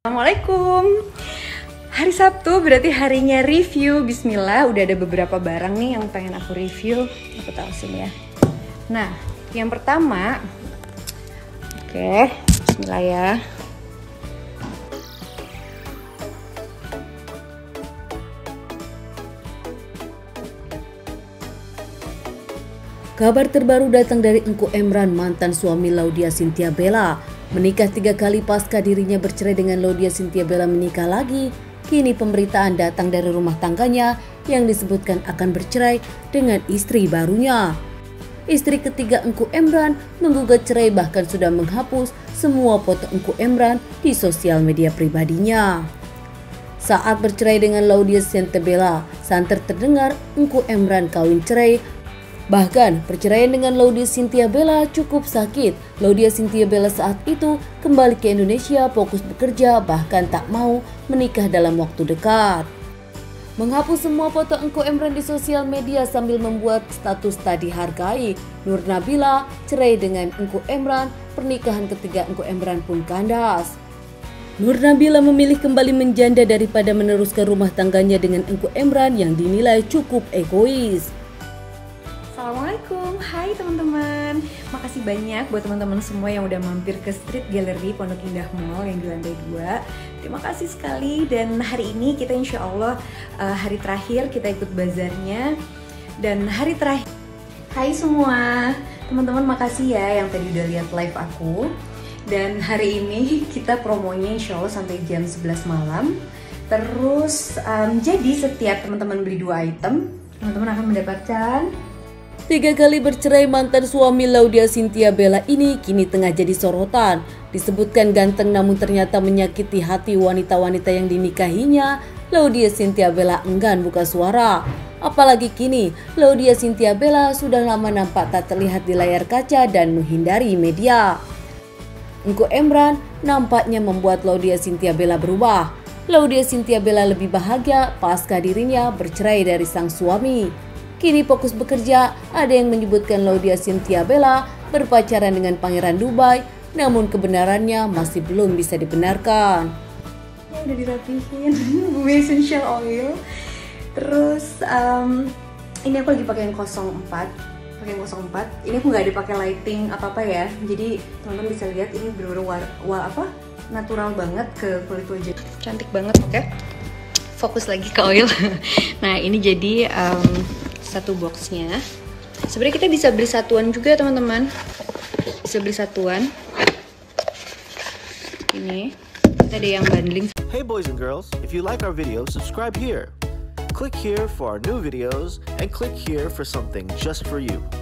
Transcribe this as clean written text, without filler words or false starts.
Assalamualaikum. Hari Sabtu berarti harinya review. Bismillah, udah ada beberapa barang nih yang pengen aku review. Aku tahu sini ya. Nah, yang pertama, oke, bismillah ya. Kabar terbaru datang dari Engku Emran, mantan suami Laudya Chintya Bella. Menikah 3 kali pasca dirinya bercerai dengan Laudya Chintya Bella menikah lagi. Kini pemberitaan datang dari rumah tangganya yang disebutkan akan bercerai dengan istri barunya. Istri ketiga Engku Emran menggugat cerai, bahkan sudah menghapus semua foto Engku Emran di sosial media pribadinya. Saat bercerai dengan Laudya Chintya Bella, santer terdengar Engku Emran kawin cerai. Bahkan perceraian dengan Laudya Chintya Bella cukup sakit. Laudya Chintya Bella saat itu kembali ke Indonesia, fokus bekerja, bahkan tak mau menikah dalam waktu dekat. Menghapus semua foto Engku Emran di sosial media sambil membuat status tak dihargai. Nur Nabila cerai dengan Engku Emran, pernikahan ketiga Engku Emran pun kandas. Nur Nabila memilih kembali menjanda daripada meneruskan rumah tangganya dengan Engku Emran yang dinilai cukup egois. Assalamualaikum, hai teman-teman. Makasih banyak buat teman-teman semua yang udah mampir ke Street Gallery Pondok Indah Mall yang di lantai 2. Terima kasih sekali. Dan hari ini kita insya Allah hari terakhir kita ikut bazarnya. Dan hari terakhir, hai semua teman-teman, makasih ya yang tadi udah lihat live aku. Dan hari ini kita promonya insya Allah sampai jam 11 malam. Terus jadi setiap teman-teman beli 2 item, teman-teman akan mendapatkan 3 kali bercerai mantan suami Laudya Chintya Bella ini kini tengah jadi sorotan. Disebutkan ganteng namun ternyata menyakiti hati wanita-wanita yang dinikahinya. Laudya Chintya Bella enggan buka suara. Apalagi kini Laudya Chintya Bella sudah lama nampak tak terlihat di layar kaca dan menghindari media. Engku Emran nampaknya membuat Laudya Chintya Bella berubah. Laudya Chintya Bella lebih bahagia pasca dirinya bercerai dari sang suami. Kini fokus bekerja. Ada yang menyebutkan Laudya Chintya Bella berpacaran dengan Pangeran Dubai, namun kebenarannya masih belum bisa dibenarkan. Ya udah dirapihin, bumi essential oil. Terus ini aku lagi pakai yang 04. Ini aku nggak dipakai lighting apa ya. Jadi teman-teman bisa lihat ini bener-bener natural banget ke kulit wajah. Cantik banget, oke? Fokus lagi ke oil. Nah ini jadi satu boxnya. Sebenarnya kita bisa beli satuan juga teman-teman. Bisa beli satuan. Ini kita ada yang bundling. Hey boys and girls, if you like our video, subscribe here. Click here for our new videos and click here for something just for you.